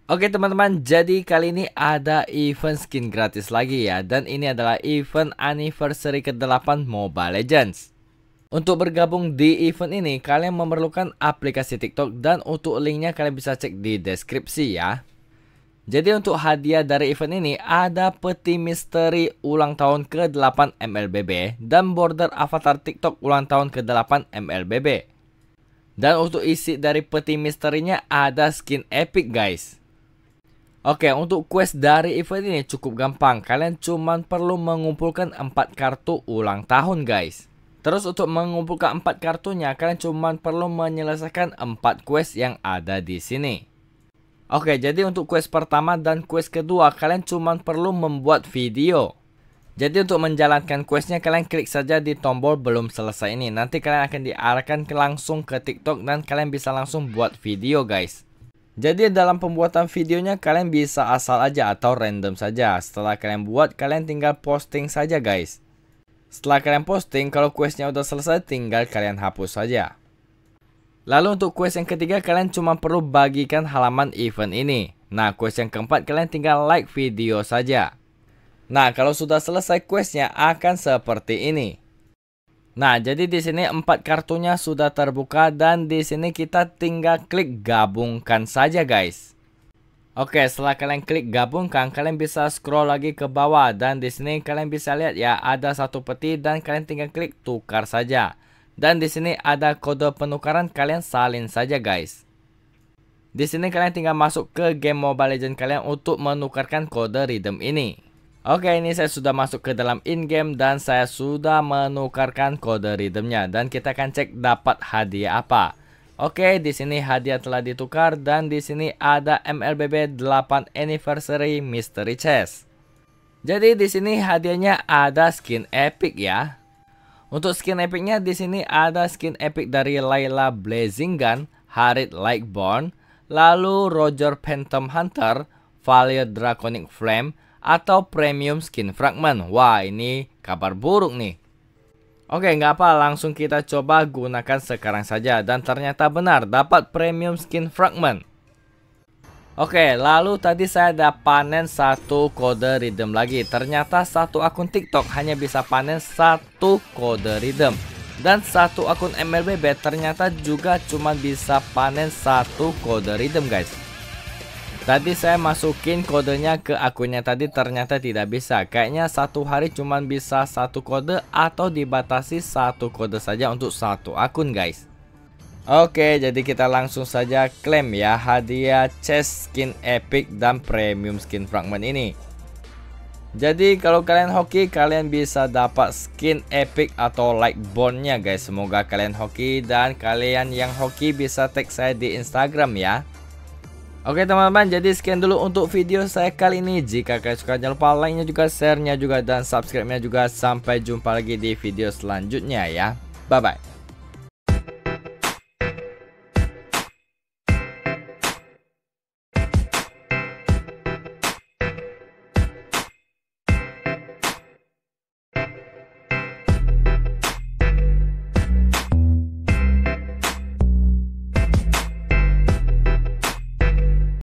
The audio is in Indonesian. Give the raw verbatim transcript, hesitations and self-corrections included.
Oke teman-teman, jadi kali ini ada event skin gratis lagi ya. Dan ini adalah event anniversary ke delapan Mobile Legends. Untuk bergabung di event ini, kalian memerlukan aplikasi TikTok. Dan untuk linknya kalian bisa cek di deskripsi ya. Jadi untuk hadiah dari event ini, ada peti misteri ulang tahun ke delapan M L B B. Dan border avatar TikTok ulang tahun ke delapan M L B B. Dan untuk isi dari peti misterinya ada skin epic guys. Oke, untuk quest dari event ini cukup gampang. Kalian cuma perlu mengumpulkan empat kartu ulang tahun, guys. Terus untuk mengumpulkan empat kartunya, kalian cuma perlu menyelesaikan empat quest yang ada di sini. Oke, jadi untuk quest pertama dan quest kedua, kalian cuma perlu membuat video. Jadi untuk menjalankan questnya, kalian klik saja di tombol belum selesai ini. Nanti kalian akan diarahkan ke langsung ke TikTok dan kalian bisa langsung buat video, guys. Jadi dalam pembuatan videonya kalian bisa asal aja atau random saja. Setelah kalian buat, kalian tinggal posting saja guys. Setelah kalian posting, kalau questnya udah selesai, tinggal kalian hapus saja. Lalu untuk quest yang ketiga, kalian cuma perlu bagikan halaman event ini. Nah, quest yang keempat, kalian tinggal like video saja. Nah, kalau sudah selesai questnya akan seperti ini. Nah, jadi di sini empat kartunya sudah terbuka dan di sini kita tinggal klik gabungkan saja, guys. Oke, setelah kalian klik gabungkan, kalian bisa scroll lagi ke bawah dan di sini kalian bisa lihat ya ada satu peti dan kalian tinggal klik tukar saja. Dan di sini ada kode penukaran, kalian salin saja, guys. Di sini kalian tinggal masuk ke game Mobile Legends kalian untuk menukarkan kode redeem ini. Oke, ini saya sudah masuk ke dalam in-game dan saya sudah menukarkan kode redeemnya dan kita akan cek dapat hadiah apa. Oke, di sini hadiah telah ditukar dan di sini ada M L B B delapan Anniversary Mystery Chest. Jadi di sini hadiahnya ada skin epic ya. Untuk skin epicnya di sini ada skin epic dari Layla Blazing Gun, Harit Lightborn, lalu Roger Phantom Hunter, Valir Draconic Flame, atau premium skin fragment. Wah, ini kabar buruk nih. Oke, nggak apa, langsung kita coba gunakan sekarang saja. Dan ternyata benar, dapat premium skin fragment. Oke, lalu tadi saya ada panen satu kode redeem lagi. Ternyata satu akun TikTok hanya bisa panen satu kode redeem. Dan satu akun M L B B ternyata juga cuma bisa panen satu kode redeem guys. Tadi saya masukin kodenya ke akunnya tadi ternyata tidak bisa. Kayaknya satu hari cuma bisa satu kode atau dibatasi satu kode saja untuk satu akun guys. Oke, jadi kita langsung saja klaim ya hadiah chest skin epic dan premium skin fragment ini. Jadi kalau kalian hoki, kalian bisa dapat skin epic atau Lightborn-nya guys. Semoga kalian hoki dan kalian yang hoki bisa tag saya di Instagram ya. Oke teman-teman, jadi sekian dulu untuk video saya kali ini. Jika kalian suka, jangan lupa like-nya juga, share-nya juga, dan subscribe-nya juga. Sampai jumpa lagi di video selanjutnya ya. Bye-bye.